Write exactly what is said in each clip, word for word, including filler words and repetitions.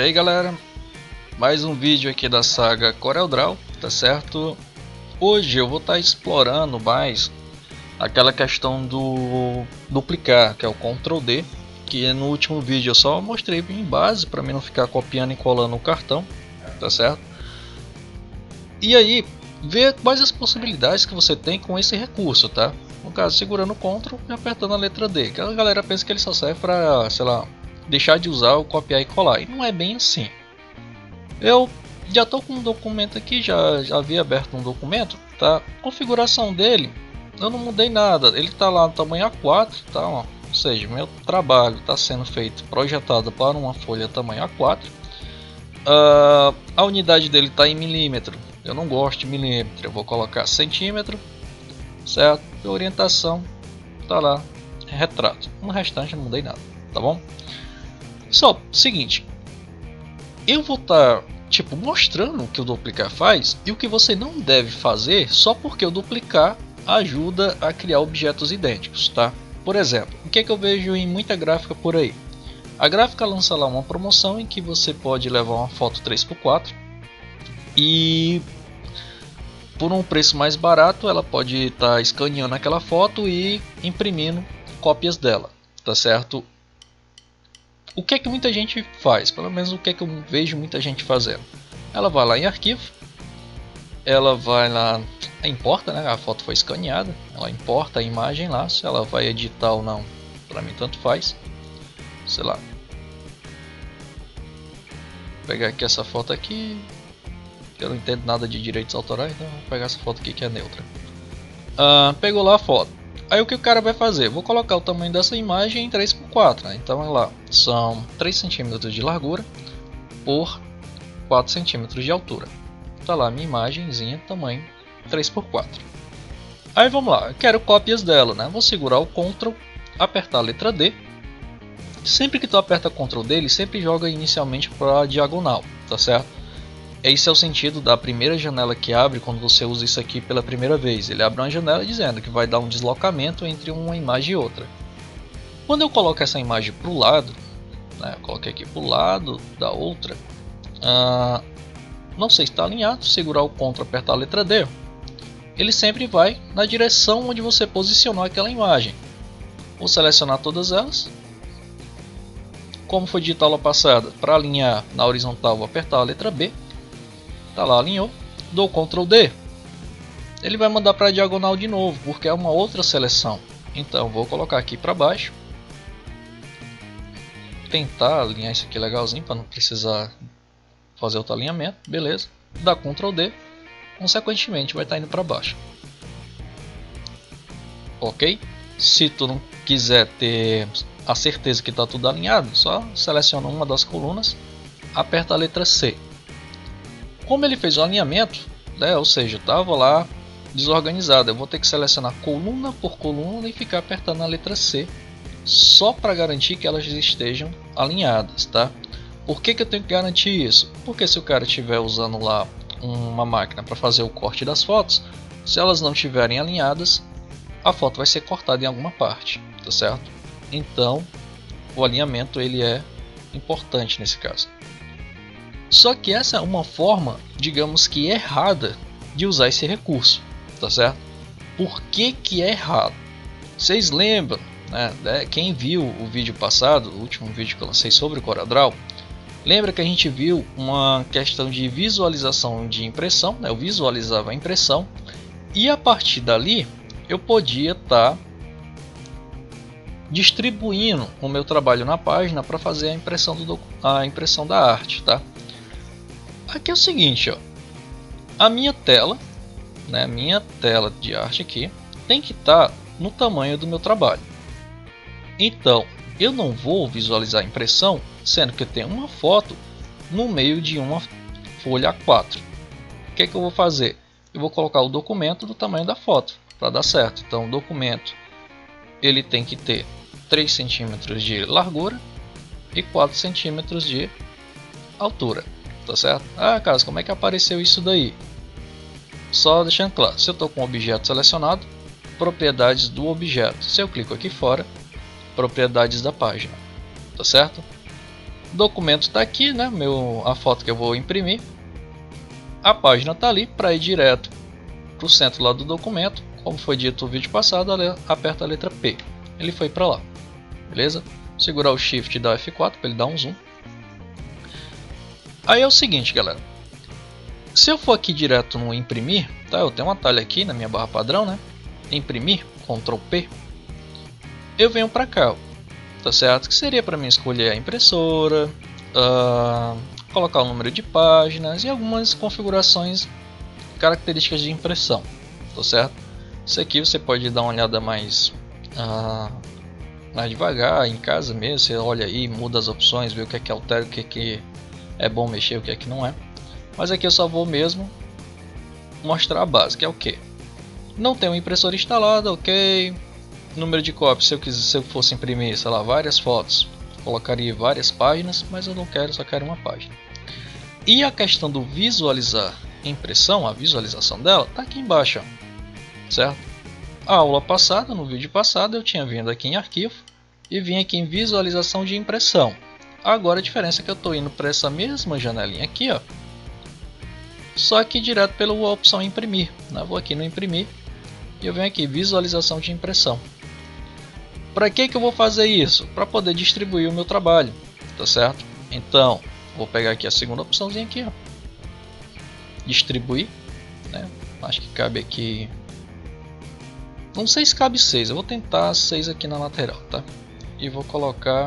aí galera, mais um vídeo aqui da saga CorelDRAW, tá certo? Hoje eu vou estar explorando mais aquela questão do duplicar, que é o control D, que no último vídeo eu só mostrei em base para mim não ficar copiando e colando o cartão, tá certo? E aí, ver quais as possibilidades que você tem com esse recurso, tá? No caso, segurando o control e apertando a letra D, que a galera pensa que ele só serve para, sei lá, deixar de usar o copiar e colar, e não é bem assim. Eu já estou com um documento aqui, já, já havia aberto um documento, tá? A configuração dele, eu não mudei nada, ele está lá no tamanho A quatro, tá? Ó. Ou seja, meu trabalho está sendo feito, projetado para uma folha tamanho A quatro. Uh, a unidade dele está em milímetro, eu não gosto de milímetro, eu vou colocar centímetro, certo? A orientação está lá, retrato, no restante eu não mudei nada, tá bom? Só, seguinte, eu vou estar tá, tipo, mostrando o que o duplicar faz e o que você não deve fazer só porque o duplicar ajuda a criar objetos idênticos, tá? Por exemplo, o que é que eu vejo em muita gráfica por aí? A gráfica lança lá uma promoção em que você pode levar uma foto três por quatro e por um preço mais barato ela pode estar tá escaneando aquela foto e imprimindo cópias dela, tá certo? O que é que muita gente faz? Pelo menos o que é que eu vejo muita gente fazendo. Ela vai lá em arquivo, ela vai lá, importa, né? A foto foi escaneada, ela importa a imagem lá, se ela vai editar ou não, para mim tanto faz. Sei lá. Vou pegar aqui essa foto aqui, eu não entendo nada de direitos autorais, então vou pegar essa foto aqui que é neutra. Ah, pegou lá a foto. Aí o que o cara vai fazer? Vou colocar o tamanho dessa imagem em três por quatro, né? Então é lá, são três centímetros de largura por quatro centímetros de altura. Tá lá a minha imagenzinha, tamanho três por quatro. Aí vamos lá, eu quero cópias dela, né? Vou segurar o control, apertar a letra D. Sempre que tu aperta control D, ele sempre joga inicialmente para a diagonal, tá certo? Esse é o sentido da primeira janela que abre quando você usa isso aqui pela primeira vez. Ele abre uma janela dizendo que vai dar um deslocamento entre uma imagem e outra. Quando eu coloco essa imagem para o lado, né, eu coloquei aqui para o lado da outra, ah, não sei se está alinhado, segurar o control, apertar a letra D, ele sempre vai na direção onde você posicionou aquela imagem. Vou selecionar todas elas. Como foi dito na aula passada, para alinhar na horizontal vou apertar a letra B. Tá lá, alinhou, dou control D, ele vai mandar para a diagonal de novo, porque é uma outra seleção. Então vou colocar aqui para baixo, tentar alinhar isso aqui legalzinho para não precisar fazer outro alinhamento, beleza, dá control D, consequentemente vai estar indo para baixo. Ok? Se tu não quiser ter a certeza que está tudo alinhado, só seleciona uma das colunas, aperta a letra C. Como ele fez o alinhamento, né, ou seja, estava lá desorganizado, eu vou ter que selecionar coluna por coluna e ficar apertando a letra C, só para garantir que elas estejam alinhadas, tá? Por que que eu tenho que garantir isso? Porque se o cara estiver usando lá uma máquina para fazer o corte das fotos, se elas não estiverem alinhadas, a foto vai ser cortada em alguma parte, tá certo? Então, o alinhamento ele é importante nesse caso. Só que essa é uma forma, digamos que errada, de usar esse recurso, tá certo? Por que que é errado? Vocês lembram, né? Quem viu o vídeo passado, o último vídeo que eu lancei sobre o CorelDRAW, lembra que a gente viu uma questão de visualização de impressão, né? Eu visualizava a impressão e a partir dali eu podia estar tá distribuindo o meu trabalho na página para fazer a impressão, do, a impressão da arte, tá? Aqui é o seguinte, ó, a minha tela, né, minha tela de arte aqui tem que estar tá no tamanho do meu trabalho. Então, eu não vou visualizar a impressão, sendo que eu tenho uma foto no meio de uma folha A quatro. O que é que eu vou fazer? Eu vou colocar o documento do tamanho da foto para dar certo. Então, o documento ele tem que ter três centímetros de largura e quatro centímetros de altura. Tá certo? Ah, Carlos, como é que apareceu isso daí? Só deixando claro, se eu estou com o objeto selecionado, propriedades do objeto. Se eu clico aqui fora, propriedades da página. Tá certo? O documento está aqui, né? Meu, a foto que eu vou imprimir. A página está ali para ir direto para o centro lá do documento. Como foi dito no vídeo passado, aperta a letra P. Ele foi para lá. Beleza? Segurar o Shift e dar F quatro para ele dar um zoom. Aí é o seguinte, galera. Se eu for aqui direto no imprimir, tá? Eu tenho um atalho aqui na minha barra padrão, né? Imprimir, control P. Eu venho para cá, ó, tá certo? Que seria para mim escolher a impressora, uh, colocar o número de páginas e algumas configurações, características de impressão, tá certo? Isso aqui você pode dar uma olhada mais, uh, mais devagar em casa mesmo. Você olha aí, muda as opções, vê o que é que altera, o que é que é bom mexer, o que é que não é. Mas aqui eu só vou mesmo mostrar a base, que é o que? Não tem uma impressora instalada, ok. Número de cópias, se eu, quiser, se eu fosse imprimir, sei lá, várias fotos, colocaria várias páginas, mas eu não quero, só quero uma página. E a questão do visualizar impressão, a visualização dela, tá aqui embaixo, ó, certo? A aula passada, no vídeo passado, eu tinha vindo aqui em arquivo e vim aqui em visualização de impressão. Agora a diferença é que eu estou indo para essa mesma janelinha aqui, ó, só que direto pela opção imprimir, né? Vou aqui no imprimir e eu venho aqui visualização de impressão. Para que que eu vou fazer isso? Para poder distribuir o meu trabalho, tá certo? Então vou pegar aqui a segunda opçãozinha aqui, ó, distribuir, né? Acho que cabe aqui, não sei se cabe seis, eu vou tentar seis aqui na lateral, tá? E vou colocar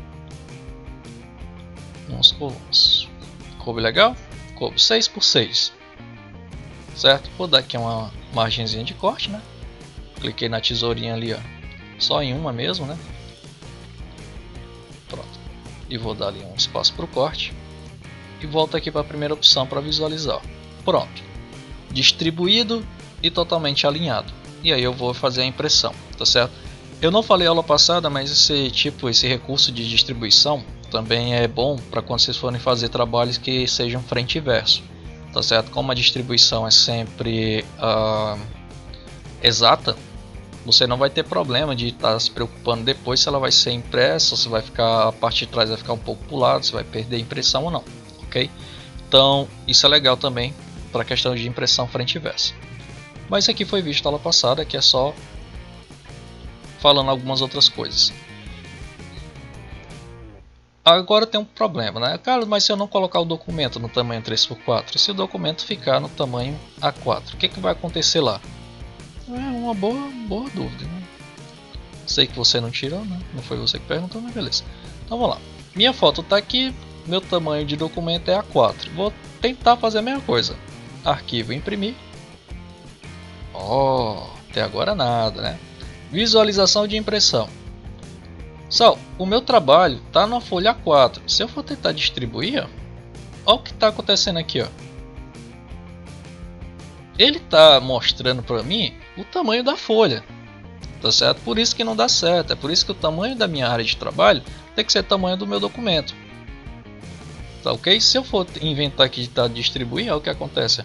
uns colunas. Coube legal? Coube seis por seis, certo? Vou dar aqui uma margenzinha de corte, né? Cliquei na tesourinha ali, ó, só em uma mesmo, né? Pronto. E vou dar ali um espaço para o corte e volto aqui para a primeira opção para visualizar. Pronto, distribuído e totalmente alinhado. E aí eu vou fazer a impressão, tá certo? Eu não falei aula passada, mas esse tipo, esse recurso de distribuição também é bom para quando vocês forem fazer trabalhos que sejam frente e verso, tá certo? Como a distribuição é sempre uh, exata, você não vai ter problema de estar tá se preocupando depois se ela vai ser impressa, se vai ficar, a parte de trás vai ficar um pouco para o lado, se vai perder a impressão ou não, ok? Então isso é legal também para a questão de impressão frente e verso. Mas isso aqui foi visto na aula passada, que é só falando algumas outras coisas. Agora tem um problema, né? Cara, mas se eu não colocar o documento no tamanho três por quatro, se o documento ficar no tamanho A quatro, o que, que vai acontecer lá? É uma boa, boa dúvida, né? Sei que você não tirou, né? Não foi você que perguntou, mas beleza. Então vamos lá. Minha foto está aqui, meu tamanho de documento é A quatro. Vou tentar fazer a mesma coisa. Arquivo, imprimir. Oh, até agora nada, né? Visualização de impressão. Só, o meu trabalho está na folha A quatro. Se eu for tentar distribuir, ó, olha o que está acontecendo aqui, ó. Ele está mostrando para mim o tamanho da folha, tá certo? Por isso que não dá certo. É por isso que o tamanho da minha área de trabalho tem que ser o tamanho do meu documento, tá ok? Se eu for inventar aqui de tá, distribuir, olha o que acontece.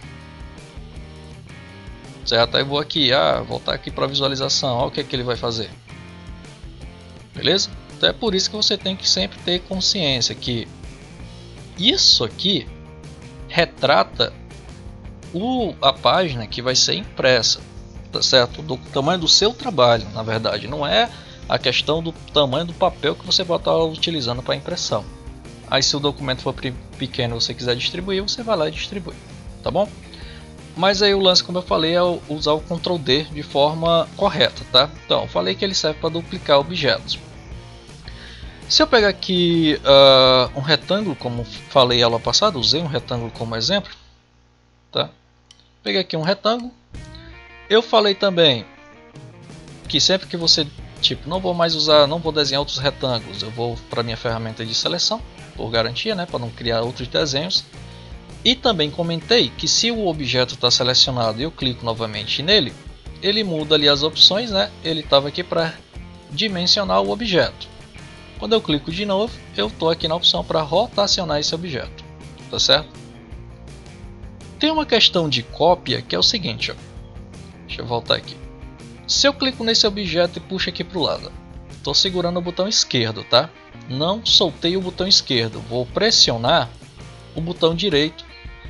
Certo? Aí vou aqui, ah, voltar aqui para visualização, olha o que é que ele vai fazer. Beleza? Então é por isso que você tem que sempre ter consciência que isso aqui retrata o, a página que vai ser impressa, tá certo? Do tamanho do seu trabalho, na verdade, não é a questão do tamanho do papel que você vai estar utilizando para impressão. Aí se o documento for pequeno e você quiser distribuir, você vai lá e distribui, tá bom? Mas aí o lance, como eu falei, é usar o control D de forma correta, tá? Então, eu falei que ele serve para duplicar objetos. Se eu pegar aqui uh, um retângulo, como falei aula passada, usei um retângulo como exemplo, tá? Peguei aqui um retângulo. Eu falei também que sempre que você, tipo, não vou mais usar, não vou desenhar outros retângulos, eu vou para minha ferramenta de seleção, por garantia, né? Para não criar outros desenhos. E também comentei que se o objeto está selecionado e eu clico novamente nele, ele muda ali as opções, né? Ele estava aqui para dimensionar o objeto. Quando eu clico de novo, eu estou aqui na opção para rotacionar esse objeto, tá certo? Tem uma questão de cópia que é o seguinte, ó. Deixa eu voltar aqui. Se eu clico nesse objeto e puxo aqui para o lado, estou segurando o botão esquerdo, tá? Não soltei o botão esquerdo, vou pressionar o botão direito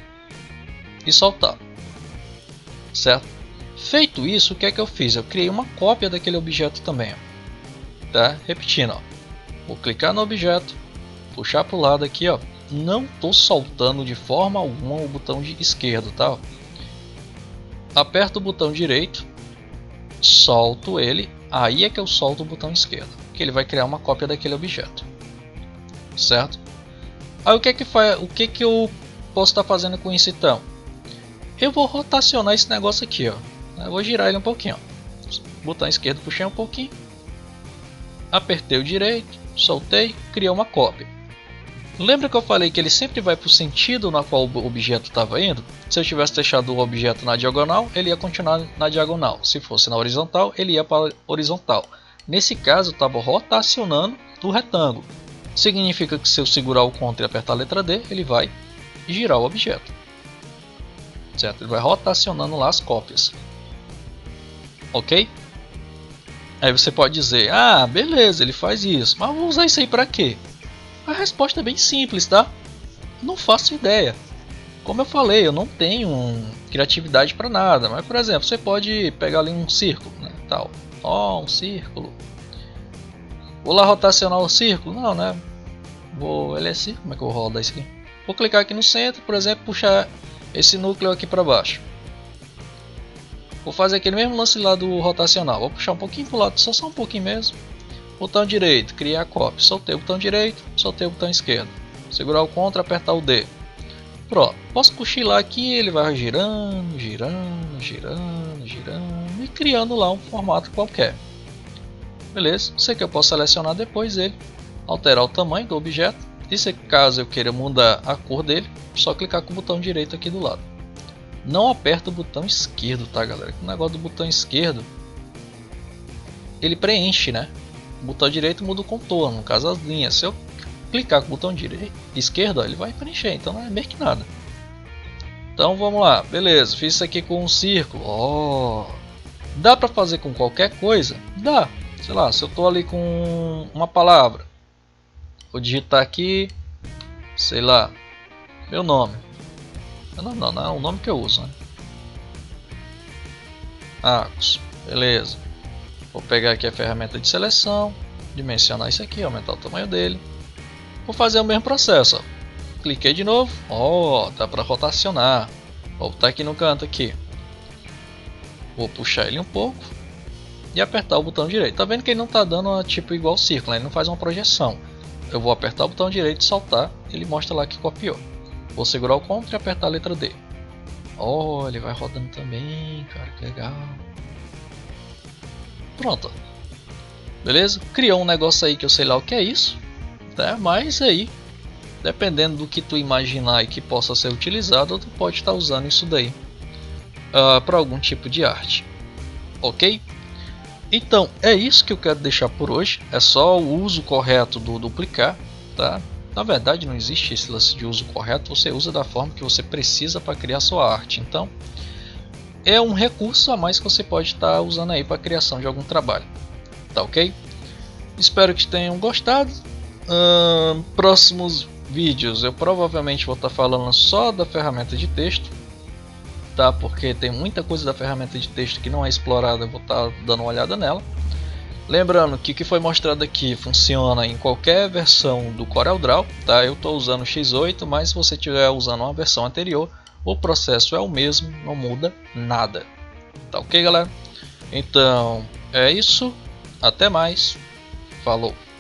e soltar, certo? Feito isso, o que é que eu fiz? Eu criei uma cópia daquele objeto também, ó. Tá? Repetindo, ó. Vou clicar no objeto, puxar para o lado aqui, ó. Não estou soltando de forma alguma o botão de esquerdo, tá? Aperto o botão direito, solto ele, aí é que eu solto o botão esquerdo, que ele vai criar uma cópia daquele objeto, certo? Aí o que é que faz, o que que eu posso estar fazendo com isso então? Eu vou rotacionar esse negócio aqui, ó. Eu vou girar ele um pouquinho, ó. Botão esquerdo, puxei um pouquinho, apertei o direito, soltei, criou uma cópia. Lembra que eu falei que ele sempre vai para o sentido na qual o objeto estava indo? Se eu tivesse deixado o objeto na diagonal, ele ia continuar na diagonal. Se fosse na horizontal, ele ia para a horizontal. Nesse caso, eu estava rotacionando o retângulo. Significa que se eu segurar o Ctrl e apertar a letra D, ele vai girar o objeto. Certo? Ele vai rotacionando lá as cópias. Ok? Aí você pode dizer, ah, beleza, ele faz isso. Mas eu vou usar isso aí para quê? A resposta é bem simples, tá? Não faço ideia. Como eu falei, eu não tenho criatividade para nada. Mas, por exemplo, você pode pegar ali um círculo, né? Tal. Ó, oh, um círculo. Vou lá rotacionar o círculo? Não, né? Vou... Ele é círculo? Como é que eu vou rodar isso aqui? Vou clicar aqui no centro, por exemplo, puxar esse núcleo aqui para baixo. Vou fazer aquele mesmo lance lá do rotacional. Vou puxar um pouquinho para o lado, só, só um pouquinho mesmo. Botão direito, criar cópia. Soltei o botão direito, soltei o botão esquerdo. Segurar o Ctrl, apertar o D. Pronto. Posso cochilar aqui, ele vai girando, girando, girando, girando e criando lá um formato qualquer. Beleza? Sei que eu posso selecionar depois ele, alterar o tamanho do objeto. E se caso eu queira mudar a cor dele, só clicar com o botão direito aqui do lado. Não aperta o botão esquerdo, tá, galera? O negócio do botão esquerdo, ele preenche, né? O botão direito muda o contorno, no caso as linhas. Se eu clicar com o botão direito, esquerdo, ó, ele vai preencher, então não é meio que nada. Então vamos lá, beleza, fiz isso aqui com um círculo. Oh, dá pra fazer com qualquer coisa? Dá, sei lá, se eu tô ali com uma palavra, vou digitar aqui, sei lá, meu nome. Não, não, não é o nome que eu uso, né? Arcos, beleza. Vou pegar aqui a ferramenta de seleção, dimensionar isso aqui, aumentar o tamanho dele. Vou fazer o mesmo processo, ó. Cliquei de novo, ó, dá para rotacionar. Vou botar aqui no canto aqui. Vou puxar ele um pouco e apertar o botão direito. Tá vendo que ele não tá dando uma, tipo igual círculo, né? Ele não faz uma projeção. Eu vou apertar o botão direito e soltar, ele mostra lá que copiou. Vou segurar o Ctrl e apertar a letra D. Ó, ele vai rodando também, cara, que legal. Pronto, beleza? Criou um negócio aí que eu sei lá o que é isso, tá? Mas aí, dependendo do que tu imaginar e que possa ser utilizado, tu pode estar usando isso daí uh, para algum tipo de arte, ok? Então é isso que eu quero deixar por hoje. É só o uso correto do duplicar, tá? Na verdade não existe esse lance de uso correto, você usa da forma que você precisa para criar sua arte. Então é um recurso a mais que você pode estar usando aí para a criação de algum trabalho, tá ok? Espero que tenham gostado. Hum, próximos vídeos eu provavelmente vou estar falando só da ferramenta de texto, tá? Porque tem muita coisa da ferramenta de texto que não é explorada, eu vou estar dando uma olhada nela. Lembrando que o que foi mostrado aqui funciona em qualquer versão do CorelDRAW, tá? Eu estou usando o X oito, mas se você estiver usando uma versão anterior, o processo é o mesmo, não muda nada. Tá ok, galera? Então é isso, até mais, falou!